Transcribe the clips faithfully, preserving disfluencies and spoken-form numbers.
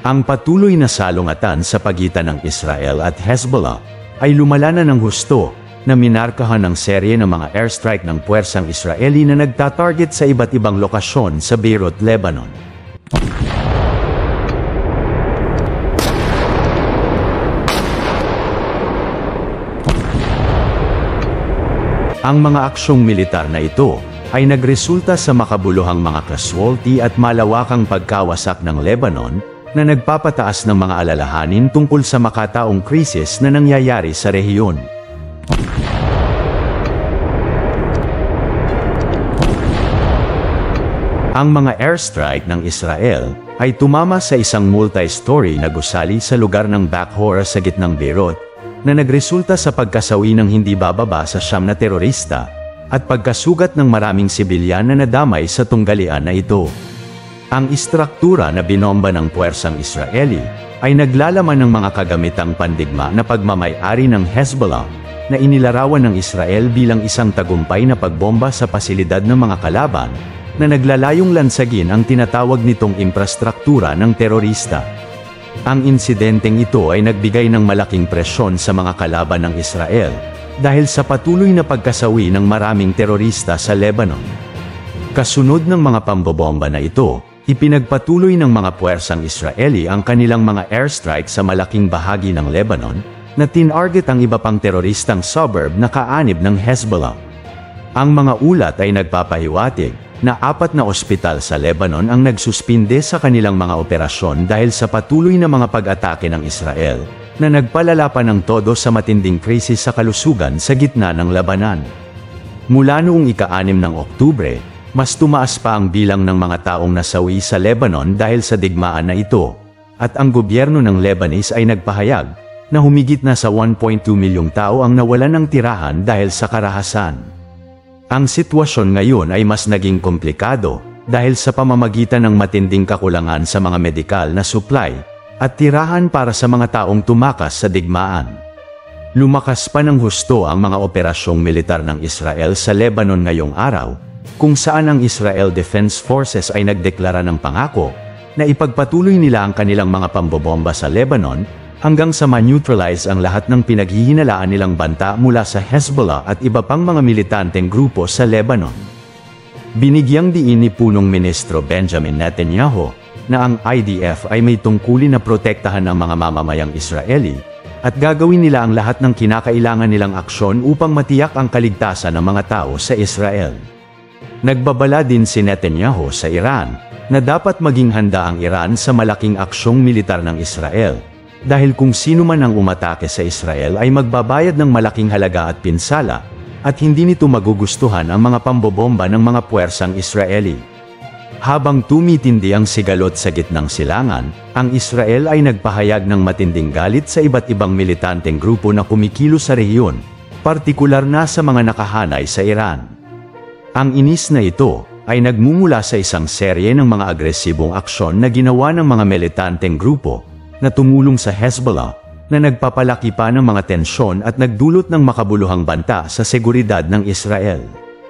Ang patuloy na salungatan sa pagitan ng Israel at Hezbollah ay lumala na ng husto na minarkahan ng serye ng mga airstrike ng puwersang Israeli na nagtatarget sa iba't ibang lokasyon sa Beirut, Lebanon. Ang mga aksyong militar na ito ay nagresulta sa makabuluhang mga casualty at malawakang pagkawasak ng Lebanon na nagpapataas ng mga alalahanin tungkol sa makataong krisis na nangyayari sa rehiyon. Ang mga airstrike ng Israel ay tumama sa isang multi-story na gusali sa lugar ng Bakhor sa gitnang Beirut na nagresulta sa pagkasawi ng hindi bababa sa siyam na terorista at pagkasugat ng maraming sibilyan na nadamay sa tunggalian na ito. Ang istruktura na binomba ng puwersang Israeli ay naglalaman ng mga kagamitang pandigma na pagmamay-ari ng Hezbollah na inilarawan ng Israel bilang isang tagumpay na pagbomba sa pasilidad ng mga kalaban na naglalayong lansagin ang tinatawag nitong infrastruktura ng terorista. Ang insidenteng ito ay nagbigay ng malaking presyon sa mga kalaban ng Israel dahil sa patuloy na pagkasawi ng maraming terorista sa Lebanon. Kasunod ng mga pambobomba na ito, ipinagpatuloy ng mga puwersang Israeli ang kanilang mga airstrike sa malaking bahagi ng Lebanon na tinarget ang iba pang teroristang suburb na kaanib ng Hezbollah. Ang mga ulat ay nagpapahiwatig na apat na ospital sa Lebanon ang nagsuspinde sa kanilang mga operasyon dahil sa patuloy na mga pag-atake ng Israel na nagpalala pa ng todo sa matinding krisis sa kalusugan sa gitna ng labanan. Mula noong ika-anim ng Oktubre, mas tumaas pa ang bilang ng mga taong nasawi sa Lebanon dahil sa digmaan na ito, at ang gobyerno ng Lebanese ay nagpahayag na humigit na sa one point two milyong tao ang nawalan ng tirahan dahil sa karahasan. Ang sitwasyon ngayon ay mas naging komplikado dahil sa pamamagitan ng matinding kakulangan sa mga medikal na supply at tirahan para sa mga taong tumakas sa digmaan. Lumakas pa ng husto ang mga operasyong militar ng Israel sa Lebanon ngayong araw, kung saan ang Israel Defense Forces ay nagdeklara ng pangako na ipagpatuloy nila ang kanilang mga pambobomba sa Lebanon hanggang sa ma-neutralize ang lahat ng pinaghihinalaan nilang banta mula sa Hezbollah at iba pang mga militanteng grupo sa Lebanon. Binigyang diin ni Punong Ministro Benjamin Netanyahu na ang I D F ay may tungkulin na protektahan ang mga mamamayang Israeli at gagawin nila ang lahat ng kinakailangan nilang aksyon upang matiyak ang kaligtasan ng mga tao sa Israel. Nagbabala din si Netanyahu sa Iran na dapat maging handa ang Iran sa malaking aksyong militar ng Israel dahil kung sino man ang umatake sa Israel ay magbabayad ng malaking halaga at pinsala at hindi nito magugustuhan ang mga pambobomba ng mga puwersang Israeli. Habang tumitindi ang sigalot sa gitnang silangan, ang Israel ay nagpahayag ng matinding galit sa iba't ibang militanteng grupo na kumikilos sa rehiyon, partikular na sa mga nakahanay sa Iran. Ang inis na ito ay nagmumula sa isang serye ng mga agresibong aksyon na ginawa ng mga militanteng grupo na tumulong sa Hezbollah na nagpapalaki pa ng mga tensyon at nagdulot ng makabuluhang banta sa seguridad ng Israel.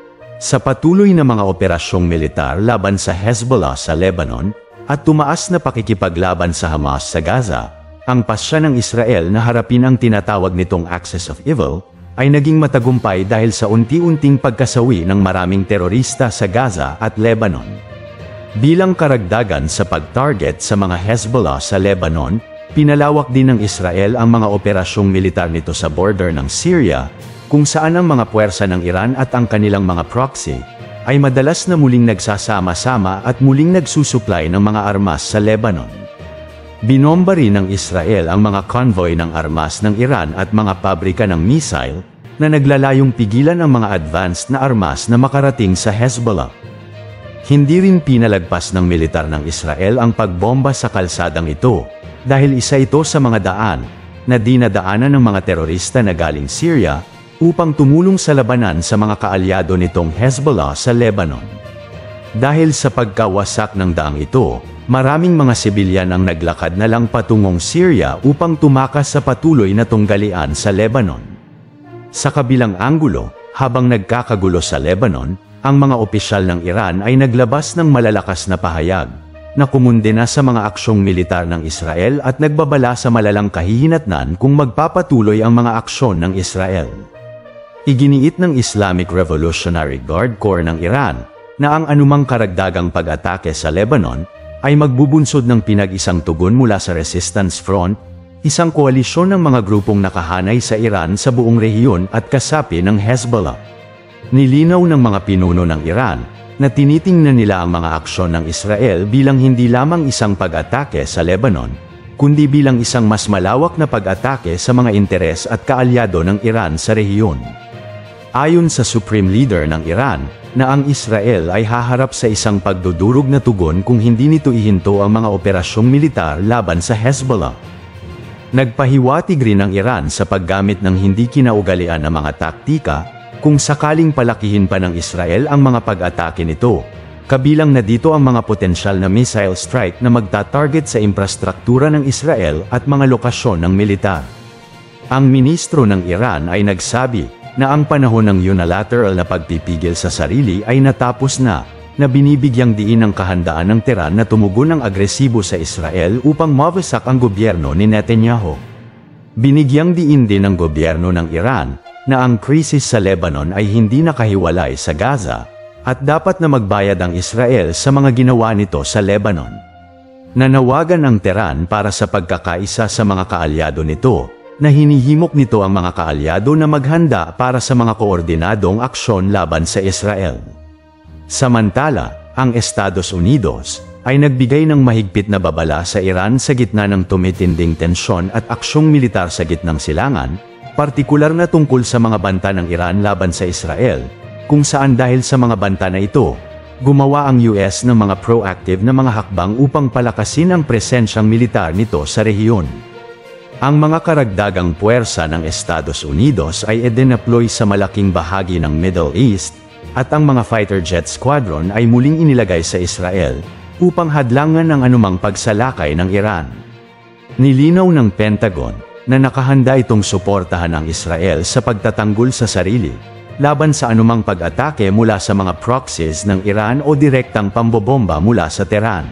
Sa patuloy na mga operasyong militar laban sa Hezbollah sa Lebanon at tumaas na pakikipaglaban sa Hamas sa Gaza, ang pasya ng Israel na harapin ang tinatawag nitong Axis of Evil ay naging matagumpay dahil sa unti-unting pagkasawi ng maraming terorista sa Gaza at Lebanon. Bilang karagdagan sa pag-target sa mga Hezbollah sa Lebanon, pinalawak din ng Israel ang mga operasyong militar nito sa border ng Syria, kung saan ang mga puwersa ng Iran at ang kanilang mga proxy ay madalas na muling nagsasama-sama at muling nagsusupply ng mga armas sa Lebanon. Binomba rin ng Israel ang mga convoy ng armas ng Iran at mga pabrika ng missile na naglalayong pigilan ang mga advanced na armas na makarating sa Hezbollah. Hindi rin pinalagpas ng militar ng Israel ang pagbomba sa kalsadang ito dahil isa ito sa mga daan na dinadaanan ng mga terorista na galing Syria upang tumulong sa labanan sa mga kaalyado nitong Hezbollah sa Lebanon. Dahil sa pagkawasak ng daang ito, maraming mga sibilyan ang naglakad na lang patungong Syria upang tumakas sa patuloy na tunggalian sa Lebanon. Sa kabilang anggulo, habang nagkakagulo sa Lebanon, ang mga opisyal ng Iran ay naglabas ng malalakas na pahayag na kumundena sa mga aksyong militar ng Israel at nagbabala sa malalang kahihinatnan kung magpapatuloy ang mga aksyon ng Israel. Iginiit ng Islamic Revolutionary Guard Corps ng Iran na ang anumang karagdagang pag-atake sa Lebanon ay magbubunsod ng pinag-isang tugon mula sa Resistance Front, isang koalisyon ng mga grupong nakahanay sa Iran sa buong rehiyon at kasapi ng Hezbollah. Nilinaw ng mga pinuno ng Iran na tinitingnan nila ang mga aksyon ng Israel bilang hindi lamang isang pag-atake sa Lebanon, kundi bilang isang mas malawak na pag-atake sa mga interes at kaalyado ng Iran sa rehiyon. Ayon sa Supreme Leader ng Iran, na ang Israel ay haharap sa isang pagdudurog na tugon kung hindi nito ihinto ang mga operasyong militar laban sa Hezbollah. Nagpahiwatig rin ang Iran sa paggamit ng hindi kinaugalian na mga taktika kung sakaling palakihin pa ng Israel ang mga pag-atake nito, kabilang na dito ang mga potensyal na missile strike na magta-target sa infrastruktura ng Israel at mga lokasyon ng militar. Ang ministro ng Iran ay nagsabi na ang panahon ng unilateral na pagpipigil sa sarili ay natapos na, na binibigyang diin ang kahandaan ng Tehran na tumugon ng agresibo sa Israel upang mawasak ang gobyerno ni Netanyahu. Binigyang diin din ng gobyerno ng Iran na ang krisis sa Lebanon ay hindi nakahiwalay sa Gaza at dapat na magbayad ang Israel sa mga ginawa nito sa Lebanon. Nanawagan ang Tehran para sa pagkakaisa sa mga kaalyado nito, na hinihimok nito ang mga kaalyado na maghanda para sa mga koordinadong aksyon laban sa Israel. Samantala, ang Estados Unidos ay nagbigay ng mahigpit na babala sa Iran sa gitna ng tumitinding tensyon at aksyong militar sa gitnang silangan, partikular na tungkol sa mga banta ng Iran laban sa Israel, kung saan dahil sa mga banta na ito, gumawa ang U S ng mga proactive na mga hakbang upang palakasin ang presensyang militar nito sa rehiyon. Ang mga karagdagang puwersa ng Estados Unidos ay idineploy sa malaking bahagi ng Middle East, at ang mga fighter jet squadron ay muling inilagay sa Israel, upang hadlangan ang anumang pagsalakay ng Iran. Nilinaw ng Pentagon, na nakahanda itong suportahan ang Israel sa pagtatanggol sa sarili, laban sa anumang pag-atake mula sa mga proxies ng Iran o direktang pambobomba mula sa Tehran.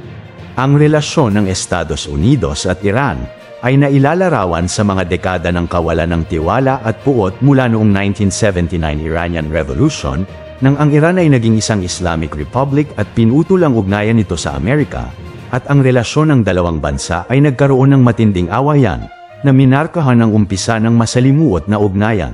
Ang relasyon ng Estados Unidos at Iran ay nailalarawan sa mga dekada ng kawalan ng tiwala at puot mula noong nineteen seventy-nine Iranian Revolution, nang ang Iran ay naging isang Islamic Republic at pinutol ang ugnayan nito sa Amerika, at ang relasyon ng dalawang bansa ay nagkaroon ng matinding awayan, na minarkahan ng umpisa ng masalimuot na ugnayan.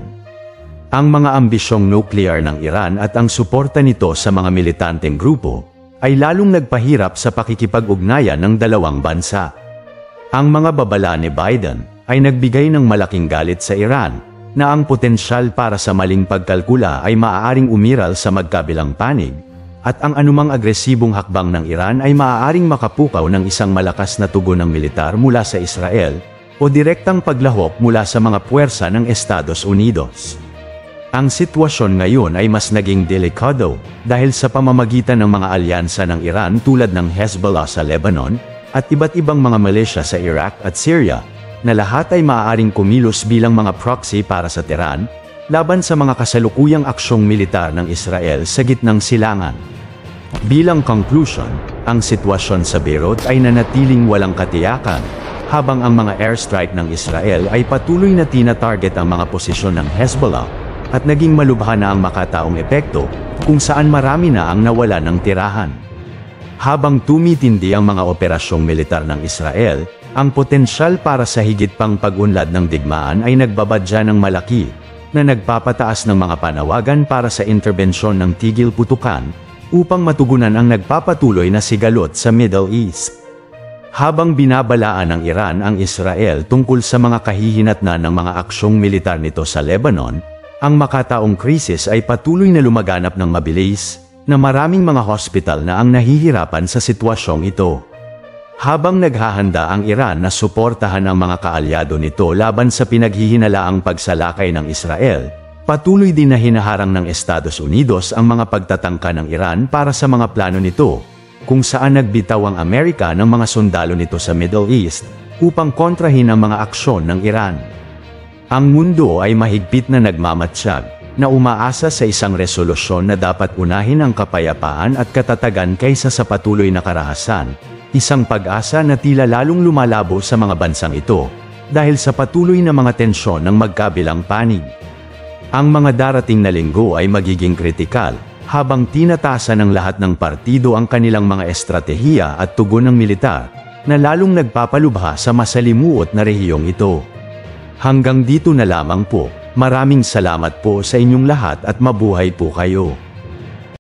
Ang mga ambisyong nuclear ng Iran at ang suporta nito sa mga militanteng grupo, ay lalong nagpahirap sa pakikipag-ugnayan ng dalawang bansa. Ang mga babala ni Biden ay nagbigay ng malaking galit sa Iran, na ang potensyal para sa maling pagkalkula ay maaaring umiral sa magkabilang panig, at ang anumang agresibong hakbang ng Iran ay maaaring makapukaw ng isang malakas na tugon ng militar mula sa Israel, o direktang paglahok mula sa mga puwersa ng Estados Unidos. Ang sitwasyon ngayon ay mas naging delikado, dahil sa pamamagitan ng mga alyansa ng Iran tulad ng Hezbollah sa Lebanon, at iba't ibang mga milisya sa Iraq at Syria, na lahat ay maaaring kumilos bilang mga proxy para sa Tehran, laban sa mga kasalukuyang aksyong militar ng Israel sa gitnang silangan. Bilang conclusion, ang sitwasyon sa Beirut ay nanatiling walang katiyakan, habang ang mga airstrike ng Israel ay patuloy na tina-target ang mga posisyon ng Hezbollah, at naging malubha na ang makataong epekto, kung saan marami na ang nawala ng tirahan. Habang tumitindi ang mga operasyong militar ng Israel, ang potensyal para sa higit pang pag-unlad ng digmaan ay nagbabadya ng malaki, na nagpapataas ng mga panawagan para sa interbensyon ng tigil putukan, upang matugunan ang nagpapatuloy na sigalot sa Middle East. Habang binabalaan ng Iran ang Israel tungkol sa mga kahihinatnan ng mga aksyong militar nito sa Lebanon, ang makataong krisis ay patuloy na lumaganap ng mabilis, na maraming mga hospital na ang nahihirapan sa sitwasyong ito. Habang naghahanda ang Iran na suportahan ang mga kaalyado nito laban sa pinaghihinalaang pagsalakay ng Israel, patuloy din na hinaharang ng Estados Unidos ang mga pagtatangka ng Iran para sa mga plano nito, kung saan nagbitaw ang Amerika ng mga sundalo nito sa Middle East, upang kontrahin ang mga aksyon ng Iran. Ang mundo ay mahigpit na nagmamatsyag, na umaasa sa isang resolusyon na dapat unahin ang kapayapaan at katatagan kaysa sa patuloy na karahasan, isang pag-asa na tila lalong lumalabo sa mga bansang ito, dahil sa patuloy na mga tensyon ng magkabilang panig. Ang mga darating na linggo ay magiging kritikal, habang tinataasan ng lahat ng partido ang kanilang mga estratehiya at tugon ng militar, na lalong nagpapalubha sa masalimuot na rehiyong ito. Hanggang dito na lamang po, maraming salamat po sa inyong lahat at mabuhay po kayo.